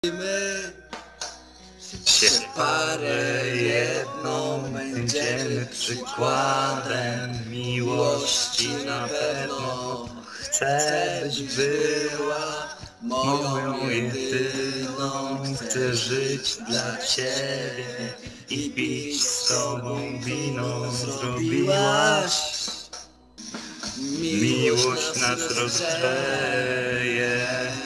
My się w parę jedną będziemy przykładem miłości na pewno. Chcę, byś była moją jedyną. Chcę żyć dla ciebie i pić z tobą wino. Zrobiłaś, miłość nas rozgrzeje.